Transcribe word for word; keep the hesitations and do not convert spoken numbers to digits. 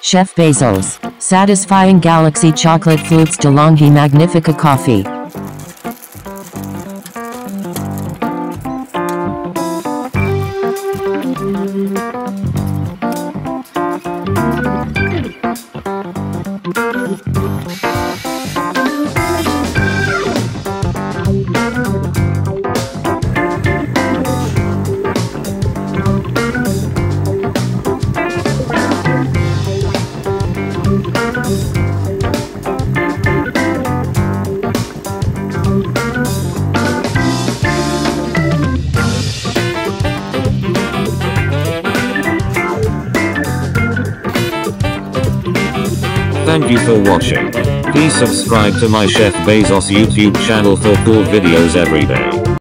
Chef Bezos, satisfying Galaxy Chocolate Flutes de Longhi Magnifica Coffee. Thank you for watching. Please subscribe to my Chef Bezos YouTube channel for cool videos every day.